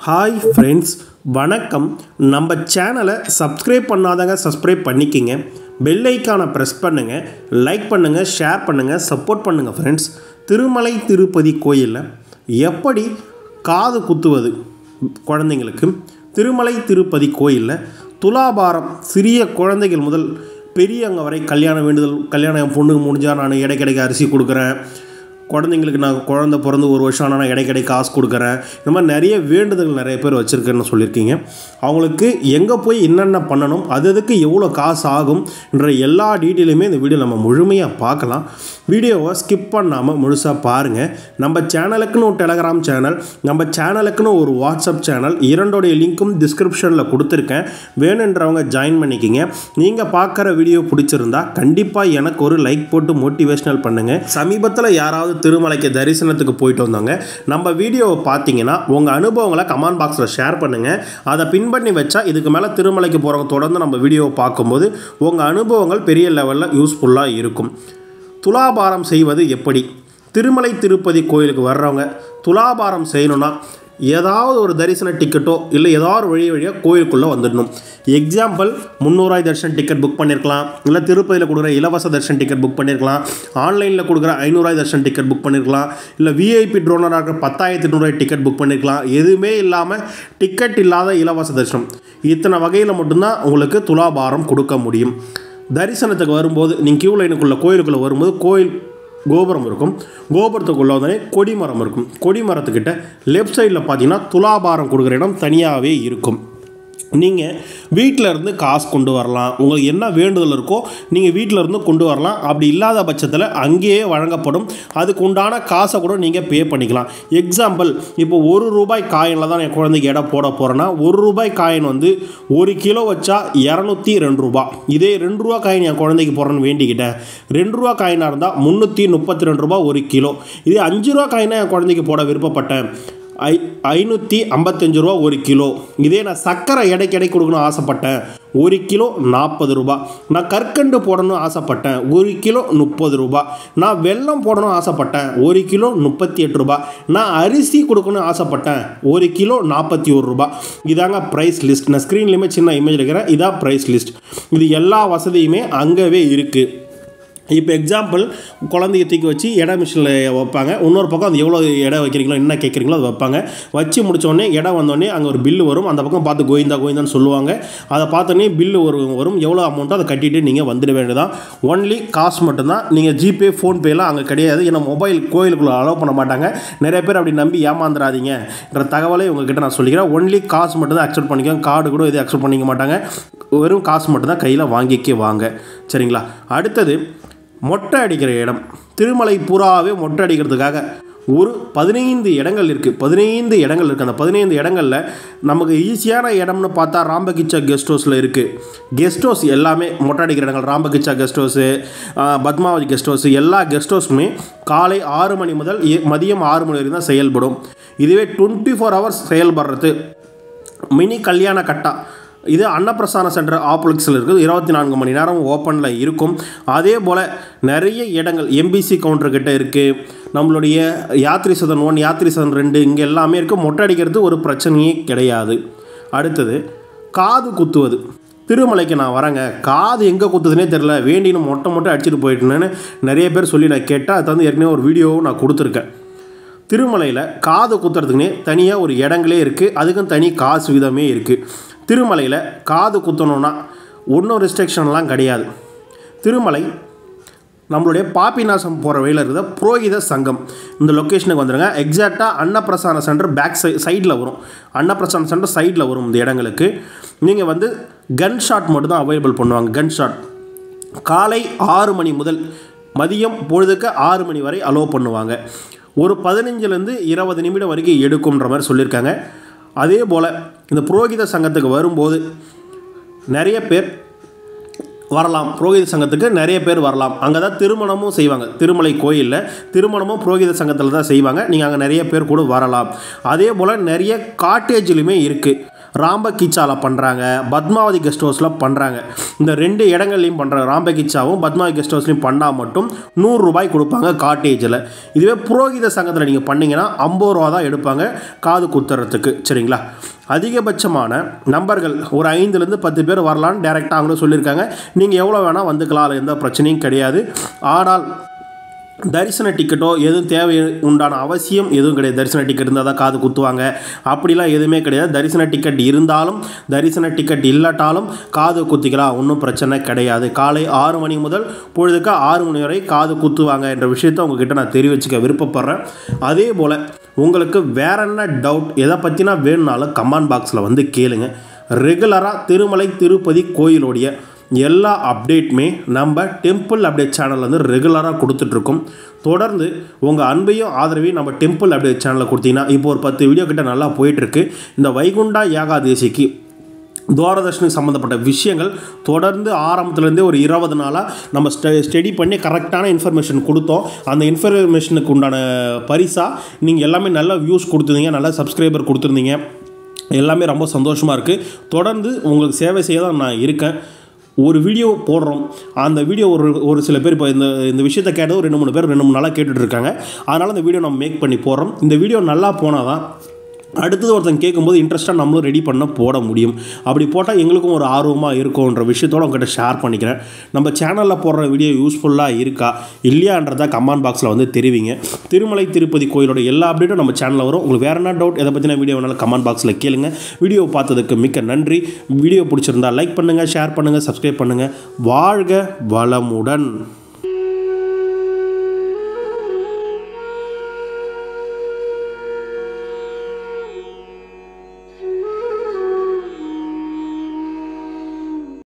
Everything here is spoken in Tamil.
ஹாய் ஃப்ரெண்ட்ஸ், வணக்கம். நம்ம சேனலை சப்ஸ்கிரைப் பண்ணாதவங்க சப்ஸ்கிரைப் பண்ணிக்கிங்க. பெல் ஐக்கானை ப்ரெஸ் பண்ணுங்கள், லைக் பண்ணுங்கள், ஷேர் பண்ணுங்கள், சப்போர்ட் பண்ணுங்கள். ஃப்ரெண்ட்ஸ், திருமலை திருப்பதி கோயிலில் எப்படி காது குத்துவது குழந்தைங்களுக்கு? திருமலை திருப்பதி கோயிலில் துலாபாரம் சிறிய குழந்தைகள் முதல் பெரியவங்க வரை கல்யாண வேண்டுதல், கல்யாணம் பொண்ணுக்கு முடிஞ்சால் நான் இடைக்கிடைக்கு அரிசி கொடுக்குறேன், குழந்தைங்களுக்கு நான் குழந்தை பிறந்து ஒரு வருஷம் ஆனால் நான் இடைக்கிடை காசு கொடுக்குறேன், இந்த மாதிரி நிறைய வேண்டுதல் நிறைய பேர் வச்சுருக்கேன்னு சொல்லியிருக்கீங்க. அவங்களுக்கு எங்கே போய் என்னென்ன பண்ணணும், அதுக்கு எவ்வளோ காசு ஆகும் என்ற எல்லா டீட்டெயிலுமே இந்த வீடியோ நம்ம முழுமையாக பார்க்கலாம். வீடியோவை ஸ்கிப் பண்ணாமல் முழுசாக பாருங்கள். நம்ம சேனலுக்குன்னு ஒரு டெலகிராம் சேனல், நம்ம சேனலுக்குன்னு ஒரு வாட்ஸ்அப் சேனல், இரண்டோடைய லிங்க்கும் டிஸ்கிரிப்ஷனில் கொடுத்துருக்கேன். வேணுன்றவங்க ஜாயின் பண்ணிக்கிங்க. நீங்கள் பார்க்குற வீடியோ பிடிச்சிருந்தா கண்டிப்பாக எனக்கு ஒரு லைக் போட்டு மோட்டிவேஷனல் பண்ணுங்கள். சமீபத்தில் யாராவது திருமலைக்கு தரிசனத்துக்கு போயிட்டு வந்தாங்க, நம்ம வீடியோவை பார்த்தீங்கன்னா உங்கள் அனுபவங்களை கமெண்ட் பாக்ஸில் ஷேர் பண்ணுங்கள். அதை பின் பண்ணி வச்சா இதுக்கு மேலே திருமலைக்கு போகிறவங்க தொடர்ந்து நம்ம வீடியோவை பார்க்கும்போது உங்கள் அனுபவங்கள் பெரிய லெவலில் யூஸ்ஃபுல்லாக இருக்கும். துலாபாரம் செய்வது எப்படி? திருமலை திருப்பதி கோயிலுக்கு வர்றவங்க துலாபாரம் செய்யணுன்னா ஏதாவது ஒரு தரிசன டிக்கெட்டோ இல்லை ஏதாவது வழியாக கோயிலுக்குள்ளே வந்துடணும். எக்ஸாம்பிள், 300 தர்ஷன் டிக்கெட் புக் பண்ணியிருக்கலாம், இல்லை திருப்பதியில் கொடுக்குற இலவச தர்ஷன் டிக்கெட் புக் பண்ணியிருக்கலாம், ஆன்லைனில் கொடுக்குற 500 தர்ஷன் டிக்கெட் புக் பண்ணியிருக்கலாம், இல்லை விஐபி ட்ரோனராக இருக்கிற 10,800 டிக்கெட் புக் பண்ணியிருக்கலாம். எதுவுமே இல்லாமல் டிக்கெட் இல்லாத இலவச தரிசனம், இத்தனை வகையில் மட்டும்தான் உங்களுக்கு துலாபாரம் கொடுக்க முடியும். தரிசனத்துக்கு வரும்போது நீங்கள் கியூ லைனுக்குள்ளே கோயிலுக்குள்ளே வரும்போது கோயில் கோபுரம் இருக்கும். கோபுரத்துக்குள்ள உடனே கொடிமரம் இருக்கும். கொடிமரத்துக்கிட்ட லெஃப்ட் சைடில் பார்த்தீங்கன்னா துலாபாரம் கொடுக்குற இடம் தனியாகவே இருக்கும். நீங்கள் வீட்டில் இருந்து காசு கொண்டு வரலாம். உங்களுக்கு என்ன வேண்டுதல் இருக்கோ நீங்கள் வீட்டில் இருந்து கொண்டு வரலாம். அப்படி இல்லாத பட்சத்தில் அங்கேயே வழங்கப்படும். அதுக்கு உண்டான காசை கூட நீங்கள் பே பண்ணிக்கலாம். எக்ஸாம்பிள், இப்போ ₹1 காயினில் தான் என் குழந்தைக்கு எடை போட போகிறேன்னா ₹1 காயின் வந்து 1 கிலோ வச்சா ₹202. இதே ₹2 காயின் என் குழந்தைக்கு போடுறேன்னு வேண்டிக்கிட்டேன், ₹2 காயினாக இருந்தால் ₹332 1 கிலோ. இதே ₹5 காயினாக என் குழந்தைக்கு போட விருப்பப்பட்டேன், ₹555 1 கிலோ. இதே நான் சர்க்கரை எடை கொடுக்கணும்னு ஆசைப்பட்டேன், 1 கிலோ ₹40. நான் கற்கண்டு போடணும்னு ஆசைப்பட்டேன், 1 கிலோ ₹30. நான் வெல்லம் போடணும்னு ஆசைப்பட்டேன், 1 கிலோ ₹38. நான் அரிசி கொடுக்கணும்னு ஆசைப்பட்டேன், 1 கிலோ ₹41. இதாங்க ப்ரைஸ் லிஸ்ட். நான் ஸ்க்ரீன்லேயுமே சின்ன இமேஜ் இருக்கிறேன், இதான் ப்ரைஸ் லிஸ்ட். இது எல்லா வசதியுமே அங்கேவே இருக்குது. இப்போ எக்ஸாம்பிள், குழந்தைய தூக்கி வச்சு எடை மிஷினில் வைப்பாங்க. இன்னொரு பக்கம் அது எவ்வளோ எடை வைக்கிறீங்களோ என்ன கேட்குறீங்களோ அது வைப்பாங்க. வச்சு முடித்தோடனே எடை வந்தோடனே அங்கே ஒரு பில்லு வரும். அந்த பக்கம் பார்த்து கோவிந்தான்னு சொல்லுவாங்க. அதை பார்த்தோன்னே பில்லு வரும். எவ்வளோ அமௌண்ட்டோ அதை கட்டிட்டு நீங்கள் வந்துட வேண்டியதான். ஒன்லி காசு மட்டும்தான். நீங்கள் ஜிபே, ஃபோன்பேலாம் அங்கே கிடையாது. ஏன்னா மொபைல் கோயிலுக்குள்ளே அலோவ் பண்ண மாட்டாங்க. நிறைய பேர் அப்படி நம்பி ஏமாந்துடாதீங்கன்ற தகவலை உங்ககிட்ட நான் சொல்லிக்கிறேன். ஒன்லி காசு மட்டும் தான் அக்செப்ட் பண்ணிக்கோங்க. கார்டு கூட எதுவும் அக்செப்ட் பண்ணிக்க மாட்டாங்க. வெறும் காசு மட்டும்தான் கையில் வாங்க. சரிங்களா? அடுத்தது, மொட்டை அடிக்கிற இடம். திருமலை பூராவே மொட்டை அடிக்கிறதுக்காக ஒரு 15 இடங்கள் இருக்குது. 15 இடங்கள் இருக்குது. அந்த 15 இடங்களில் நமக்கு ஈஸியான இடம்னு பார்த்தா ராம்பகிச்சா கெஸ்ட் ஹவுஸில் இருக்குது. கெஸ்ட் ஹவுஸ் எல்லாமே மொட்டை அடிக்கிற இடங்கள். Rambagicha guest house, Padmavathi guest house, எல்லா கெஸ்ட் ஹவுஸுமே காலை 6 மணி முதல் மதியம் 6 மணி வரைக்கும் தான் செயல்படும். இதுவே 24 ஹவர்ஸ் செயல்படுறது மினி கல்யாண கட்டா. இது அன்னப்பிரசான சென்டர் ஆப்ளெக்ஸில் இருக்குது. 24 மணி நேரம் ஓப்பனில் இருக்கும். அதே போல் நிறைய இடங்கள் எம்பிசி கவுண்டர்கிட்ட இருக்குது. நம்மளுடைய யாத்ரி சதன் 1, யாத்ரி சதன் 2 இங்கே எல்லாமே இருக்குது. மொட்டை அடிக்கிறது ஒரு பிரச்சனையே கிடையாது. அடுத்தது, காது குத்துவது. திருமலைக்கு நான் வரேங்க, காது எங்கே குத்துதுனே தெரில, வேண்டின்னு மொட்டை அடிச்சுட்டு போயிட்டுன்னு நிறைய பேர் சொல்லி நான் கேட்டேன். அது வந்து ஏற்கனவே ஒரு வீடியோவும் நான் கொடுத்துருக்கேன். திருமலையில் காது குத்துறதுக்குன்னே தனியாக ஒரு இடங்களே இருக்குது. அதுக்கும் தனி காசு விதமே இருக்குது. திருமலையில் காது குத்தணுன்னா ஒன்றும் ரெஸ்ட்ரிக்ஷன்லாம் கிடையாது. திருமலை நம்மளுடைய பாப்பிநாசம் போகிற வழியில் இருக்கிற புரோகித சங்கம் இந்த லொக்கேஷனுக்கு வந்துடுங்க. எக்ஸாக்டாக அன்னப்பிரசான சென்டர் பேக் சைடில் வரும். அன்னப்பிரசான சென்டர் சைடில் வரும். இந்த இடங்களுக்கு நீங்கள் வந்து கன் ஷாட் மட்டும் தான் அவைலபிள் பண்ணுவாங்க. கன் ஷாட் காலை 6 மணி முதல் மதியம் பொழுதுக்கு 6 மணி வரை அலோவ் பண்ணுவாங்க. ஒரு 15லேருந்து 20 நிமிடம் வரைக்கும் எடுக்கும்ன்ற மாதிரி சொல்லியிருக்காங்க. அதே போல் இந்த புரோகித சங்கத்துக்கு வரும்போது நிறைய பேர் வரலாம். புரோகித சங்கத்துக்கு நிறைய பேர் வரலாம். அங்கே தான் திருமணமும் செய்வாங்க. திருமலை கோயிலில் திருமணமும் புரோகித சங்கத்தில் தான் செய்வாங்க. நீங்கள் அங்கே நிறைய பேர் கூட வரலாம். அதே போல் நிறைய காட்டேஜ்லையுமே இருக்குது. ராம்பகிச்சாவில் பண்ணுறாங்க, பத்மாவதி கெஸ்ட் ஹவுஸில் பண்ணுறாங்க. இந்த 2 இடங்கள்லையும் பண்ணுறாங்க. ராம்பகிச்சாவும் பத்மாவதி கெஸ்ட் ஹவுஸ்லையும் பண்ணால் மட்டும் 100 ரூபாய் கொடுப்பாங்க காட்டேஜில். இதுவே புரோகித சங்கத்தில் நீங்கள் பண்ணிங்கன்னா 50 ரூபா தான் எடுப்பாங்க காது குத்துறதுக்கு. சரிங்களா? அதிகபட்சமான நம்பர்கள் ஒரு 5லேருந்து 10 பேர் வரலான்னு டைரெக்டாக அவங்களும் சொல்லியிருக்காங்க. நீங்கள் எவ்வளோ வேணால் வந்துக்கலாம், எந்த பிரச்சனையும் கிடையாது. ஆனால் தரிசன டிக்கெட்டோ எதுவும் தேவை உண்டான அவசியம் எதுவும் கிடையாது. தரிசன டிக்கெட் இருந்தால் தான் காது குத்துவாங்க அப்படிலாம் எதுவுமே கிடையாது. தரிசன டிக்கெட் இருந்தாலும் தரிசன டிக்கெட் இல்லாட்டாலும் காது குத்திக்கலாம், ஒன்றும் பிரச்சனை கிடையாது. காலை 6 மணி முதல் பொழுதுக்கு 6 மணி வரை காது குத்துவாங்க என்ற விஷயத்தை உங்ககிட்ட நான் தெரிவிச்சுக்க விருப்பப்படுறேன். அதே போல் உங்களுக்கு வேற என்ன டவுட் எதை பற்றினா வேணுனாலும் கமெண்ட் பாக்ஸில் வந்து கேளுங்க. ரெகுலராக திருமலை திருப்பதி கோயிலுடைய எல்லா அப்டேட்டுமே நம்ம டெம்பிள் அப்டேட் சேனலில் வந்து ரெகுலராக கொடுத்துட்ருக்கோம். தொடர்ந்து உங்கள் அன்பையும் ஆதரவையும் நம்ம டெம்பிள் அப்டேட் சேனலில் கொடுத்தீங்கன்னா இப்போ ஒரு 10 வீடியோ கிட்ட நல்லா போயிட்டுருக்கு. இந்த வைகுண்டா ஏகாதேசிக்கு துவாரதர்ஷனுக்கு சம்மந்தப்பட்ட விஷயங்கள் தொடர்ந்து ஆரம்பத்துலேருந்தே ஒரு 20 நாளாக நம்ம ஸ்டடி பண்ணி கரெக்டான இன்ஃபர்மேஷன் கொடுத்தோம். அந்த இன்ஃபர்மேஷனுக்கு உண்டான பரிசாக நீங்கள் எல்லாமே நல்ல வியூஸ் கொடுத்துருந்தீங்க, நல்ல சப்ஸ்கிரைபர் கொடுத்துருந்தீங்க. எல்லாமே ரொம்ப சந்தோஷமாக இருக்குது. தொடர்ந்து உங்களுக்கு சேவை செய்ய தான் நான் இருக்கேன். ஒரு வீடியோ போடுறோம், அந்த வீடியோ ஒரு சில பேர் இப்போ இந்த விஷயத்தை கேட்டது 2-3 பேர் 2-3 நாளாக கேட்டுட்ருக்காங்க. அதனால் இந்த வீடியோ நம்ம மேக் பண்ணி போடுறோம். இந்த வீடியோ நல்லா போனால் தான் அடுத்தது ஒருத்தன் கேட்கும்போது இன்ட்ரெஸ்ட்டாக நம்மளும் ரெடி பண்ண போட முடியும். அப்படி போட்டால் எங்களுக்கும் ஒரு ஆர்வமாக இருக்கும்ன்ற விஷயத்தோடு உங்கள்கிட்ட ஷேர் பண்ணிக்கிறேன். நம்ம சேனலில் போடுற வீடியோ யூஸ்ஃபுல்லாக இருக்கா இல்லையான்றதை கமெண்ட் பாக்ஸில் வந்து தெரிவிங்க. திருமலை திருப்பதி கோயிலோட எல்லா அப்டேட்டும் நம்ம சேனலில் வரும். உங்களுக்கு வேறு என்ன டவுட் எதை பற்றின வீடியோ வேணாலும் கமெண்ட் பாக்ஸில் கேளுங்க. வீடியோ பார்த்ததுக்கு மிக்க நன்றி. வீடியோ பிடிச்சிருந்தா லைக் பண்ணுங்கள், ஷேர் பண்ணுங்கள், சப்ஸ்கிரைப் பண்ணுங்கள். வாழ்க வளமுடன்.